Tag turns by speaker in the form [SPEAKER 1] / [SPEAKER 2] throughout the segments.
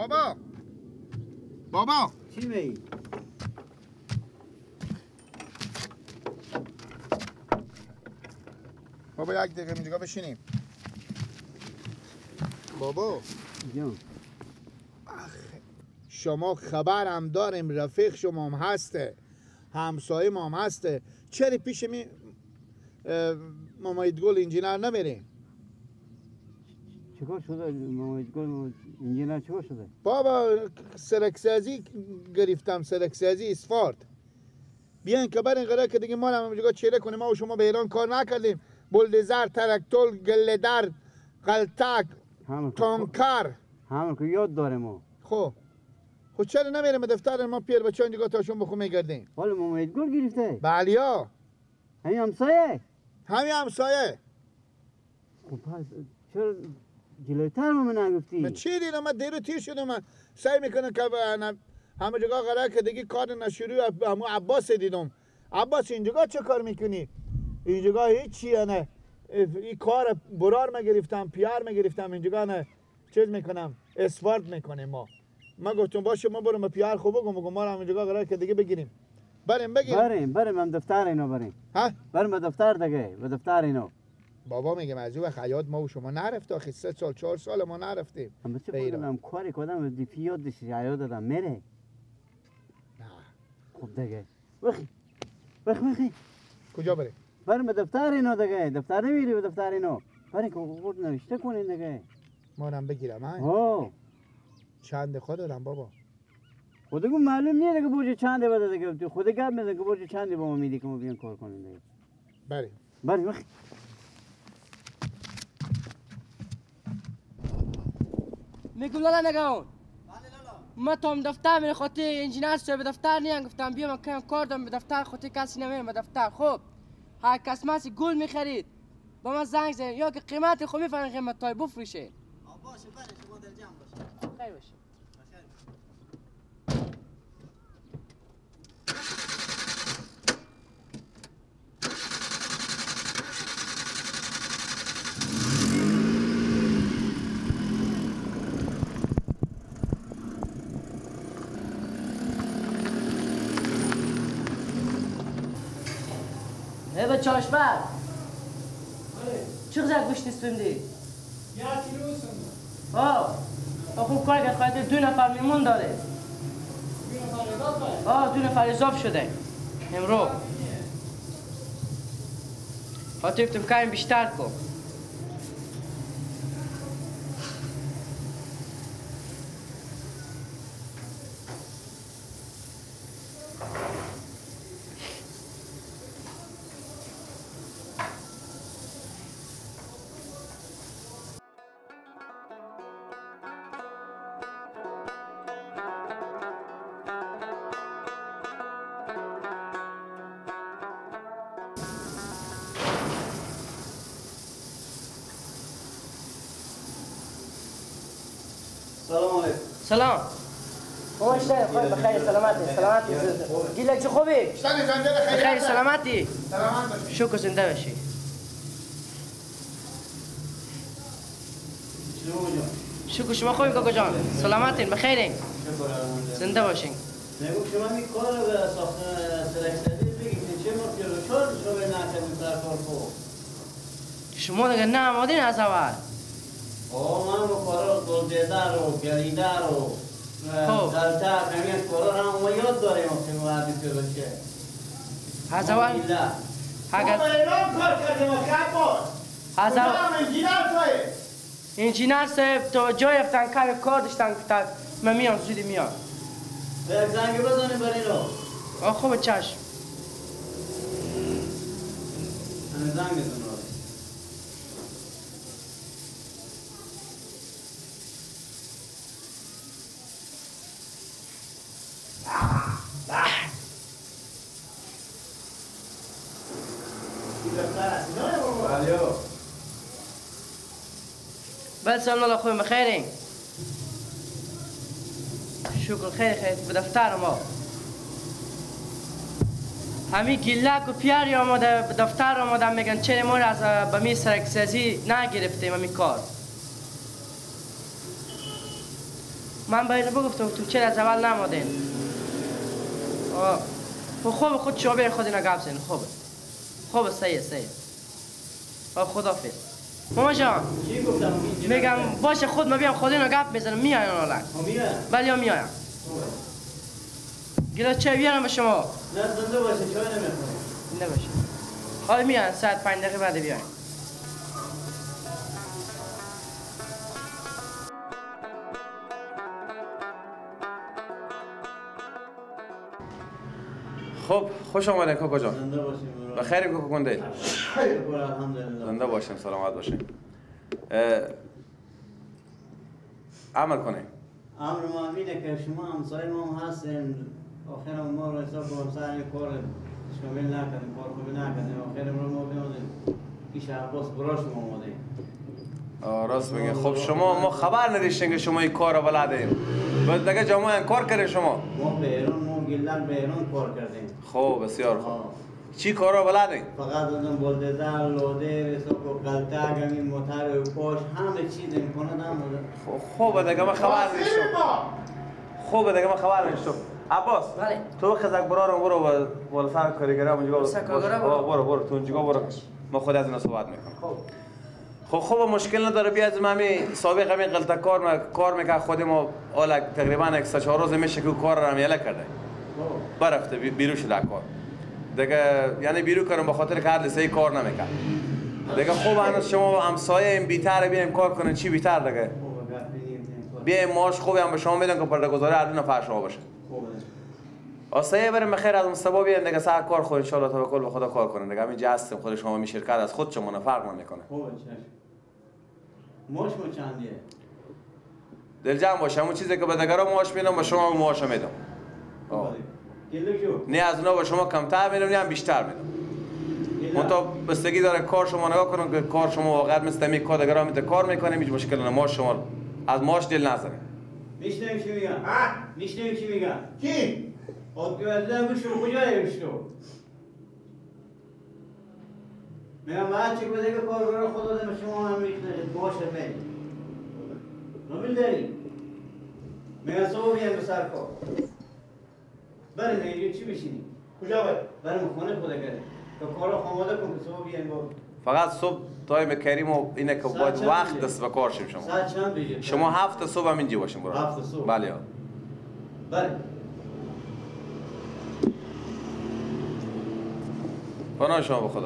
[SPEAKER 1] بابا بابا
[SPEAKER 2] چی میگی؟
[SPEAKER 1] بابا یک دقیقه اینجا بشینیم. بابا
[SPEAKER 2] جان
[SPEAKER 1] شما خبرم داریم رفیق شما هم هسته، همسایه ما هم هسته، چرا پیش می مامایدگل انجینر نمیریم؟
[SPEAKER 2] چیکار شده مامایدگل انجینر چیکار شده؟
[SPEAKER 1] بابا سرکسازی گرفتم، سرکسازی اسفارت. بیاین که برین قرار که دیگه ما هم اونجا چیره کنیم. ما و شما به ایران کار نکردیم. بلدزر، ترکتول، گله‌در، قلتک، تانکر
[SPEAKER 2] همون که یاد داره ما.
[SPEAKER 1] خب چرا نمیریم دفتر ما پیر بچه اینجا تاشون بخو میگردیم؟
[SPEAKER 2] حالا مامایدگل گرفته؟
[SPEAKER 1] بلیا
[SPEAKER 2] همین همسایه؟
[SPEAKER 1] همین همسایه.
[SPEAKER 2] خب پس چرا جلوتر من نگفتی؟
[SPEAKER 1] من چی دیدم؟ من دیرو تیر شدم. من سعی میکنم که همه جگاه قرار که دیگه کار نشروع. همون عباس دیدم. عباس اینجا چه کار میکنی؟ اینجا هیچی نه. این کار برار ما گرفتم، پیار ما گرفتم، اینجا نه چیز میکنم، اسفارت میکنیم ما. من گفتم باشه ما برم پیار خوب بگم ما هم اینجا قرار که دیگه بگیریم. بریم
[SPEAKER 2] هم دفتر اینو بریم.
[SPEAKER 1] ها؟
[SPEAKER 2] بریم به دفتر دیگه، به دفتر اینو.
[SPEAKER 1] بابا میگم از اون حیات ما و شما نرفت آخه 3 سال 4 سال ما نرفتیم.
[SPEAKER 2] هم چه کنم کاری کردم دی پیادش حیات دادم میره.
[SPEAKER 1] نه
[SPEAKER 2] خب دیگه بخی
[SPEAKER 1] کجا بریم؟
[SPEAKER 2] بریم به دفتر اینو دیگه. دفتر نمیری به دفتر اینو. بریم که خود نوشته کنین دیگه.
[SPEAKER 1] ما هم بگیرم
[SPEAKER 2] ها
[SPEAKER 1] چند خود دارم بابا.
[SPEAKER 2] خودگو معلوم نیست که بوجه چنده بده دیگه. تو خود گپ میزنی که بوجه چنده با ما میدی که ما بیان کار کنیم دیگه. بریم بخی.
[SPEAKER 3] میگم لالا نگاون. ما تا دفتر میره خاطر انجینر سر به دفتر نیان گفتم بیا من کم کار دارم به دفتر خاطر کسی نمیرم به دفتر. خب هر کس ماسی گل میخرید با من زنگ زنید یا که قیمت خو میفهمین قیمت تای بفروشه.
[SPEAKER 4] باشه برای شما در جمع باشه.
[SPEAKER 3] خیر باشه. به چاشبر چه غزک گوشت استوندی؟
[SPEAKER 5] 1 کیلو استونده.
[SPEAKER 3] خوب کار که خواهد 2 نفر میمون داره.
[SPEAKER 5] 2 نفر اضافه؟
[SPEAKER 3] 2 نفر اضافه شده امرو. خاطر گفتم کاریم بیشتر کن.
[SPEAKER 4] سلام علیکم.
[SPEAKER 3] سلام. خوشته خوش بخیر سلامتی. گیلک چه خوبی؟ بخیر سلامتی. شکر زنده باشی. شکر شما خوبی کاکا جان؟ سلامتین بخیرین؟ زنده باشین.
[SPEAKER 4] میگم شما می کار رو ساختن سرکسازی بگید چه مشکل رو شما نکردید در کار خوب.
[SPEAKER 3] شما دیگه نه آمادین از اول.
[SPEAKER 4] من با کارا گلده‌دار و گلیدار و دلتر همین کارا هم ما یاد داریم که وقتی که بشه.
[SPEAKER 3] از اول
[SPEAKER 1] اگر ایران کار کردیم و کبار
[SPEAKER 3] از اول
[SPEAKER 1] انجینر
[SPEAKER 3] انجینر صاحب تو جای افتن کار داشتن که من میام زودی میام.
[SPEAKER 4] یک زنگ بزنیم برای رو.
[SPEAKER 3] خوبه چشم.
[SPEAKER 4] زنگ بزنیم.
[SPEAKER 3] بله سلام الله خوبیم بخیرین. شکر خیر به دفتر ما. همین گیلک و پیاری آماده به دفتر آماده میگن چرا ما از بمی سرکسازی نگرفتیم همین کار. من به اینو بگفتم تو چرا از اول نمادین. خوب خود شما خود اینا گپ زنید. خوبه صحیح. خدافظ. ماما جان
[SPEAKER 4] چی گفتم؟
[SPEAKER 3] میگم باشه خود ما بیام خود اینا گپ بزنم میایم حالا.
[SPEAKER 4] میایم؟
[SPEAKER 3] بله میایم. گیلاس چای بیارم به شما.
[SPEAKER 4] نه زنده باشه چای نمیخورم.
[SPEAKER 3] زنده باشه. حالا میایم ساعت 5 دقیقه بعد بیایم.
[SPEAKER 6] خب خوش آمدین کوکو جان.
[SPEAKER 4] زنده باشیم.
[SPEAKER 6] بخیر کوکو کنده.
[SPEAKER 4] الحمدلله.
[SPEAKER 6] زنده باشین سلامت باشین. عمل کنین.
[SPEAKER 4] امر ما اینه که شما همسایه ما هستین. آخر ما رو حساب کنم سر کار شامل نکردیم، کار خوبی نکردیم. آخر ما بیامدیم. پیش عباس براش ما اومدیم.
[SPEAKER 6] راست میگه. خب شما ما خبر نداشتین که شما این کار رو بلدین. بعد دیگه جامعه کار کردین شما.
[SPEAKER 4] ما بیرون گلن بیرون کار کردیم.
[SPEAKER 6] خب بسیار خوب. چی کارا بلدین؟
[SPEAKER 4] فقط اون بولدزر، لوده، سوکو قلتاق، این موتر و پوش همه چیز امکانات هم
[SPEAKER 6] خوب دیگه من خبر نداشتم. خوب دیگه من خبر نداشتم. عباس
[SPEAKER 3] بله.
[SPEAKER 6] تو خزک برو بالا سر کارگرا اونجا برو تو اونجا برو. ما خود از اینا صحبت میکنم. خب مشکل نداره بیا از همین سابق همین غلطه کار میکنه خود ما حالا تقریبا 1-4 روز میشه که کار رو عمله کرده. برفته بیرو شده کار. دیگه یعنی بیرو کردم به خاطر که هر لسه کار نمیکنه. دیگه خوب هنوز شما همسایه این بیتر بیایم کار کنین چی بیتر دیگه. بیایم ماش خوبی هم به شما میدن که پرده‌گذاری هر دو نفر شما باشه. آسایه بریم بخیر از مصطفی بیان دیگه سر کار خود ان شاء الله توکل به خدا کار کنین دیگه همین هستیم خود شما می شرکت از خود شما فرق نمیکنه.
[SPEAKER 4] خوبه ماش چندیه؟
[SPEAKER 6] دلجمع باشه همون چیزی که به دیگران معاش میدم به شما معاش میدم. نه از اونا به شما کمتر میدم نه هم بیشتر میدم. اون تا بستگی داره کار شما نگاه کنم که کار شما واقعا مثل می کار دیگران میته کار میکنه هیچ مشکل نه معاش شما از معاش دل نزنید.
[SPEAKER 4] میشنوی چی میگن؟ میشنوی چی میگن؟ کی؟ آدم گوشو کجای گوشو؟ میگم ما چی بوده که کار برای خدا دم شما هم میکنه باشه می. نمیل داری؟ میگم صبح بیان به سر کار. برای اینجا چی بشینی؟ کجا باید؟ برای خونه خدا کرده. تو کارو آماده کن که صبح بیان با.
[SPEAKER 6] فقط صبح تایم کریم و اینه که باید وقت دست به کار شیم شما.
[SPEAKER 4] ساعت چند بجه؟
[SPEAKER 6] شما 7 صبح هم اینجا باشیم برای.
[SPEAKER 4] 7 صبح.
[SPEAKER 6] بله.
[SPEAKER 4] بله.
[SPEAKER 6] پناه شما به خدا.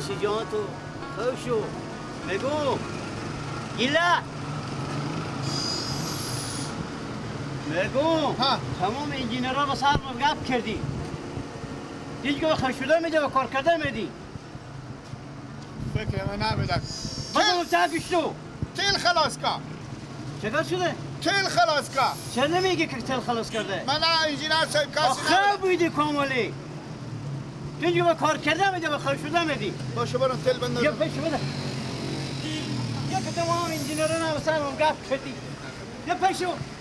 [SPEAKER 4] نوش جان تو خوب شو بگو گیله بگو تمام انجینرها با سر گپ کردی دیگه خوش شده میده و کار کرده میدی
[SPEAKER 1] فکر من نمیدم
[SPEAKER 4] بگو تاکش تو
[SPEAKER 1] تیل خلاص کن
[SPEAKER 4] چقدر شده؟
[SPEAKER 1] تیل خلاص کن
[SPEAKER 4] چرا نمیگی که تیل خلاص کرده؟
[SPEAKER 1] من انجینر صاحب کسی
[SPEAKER 4] آخه بودی کاملی تو اینجا با کار کرده میده و خوش شده میدی
[SPEAKER 1] باشه برم تیل بندازم
[SPEAKER 4] یا پیش بده یا که تمام انجینرها با سر گپ کردی یا پیشو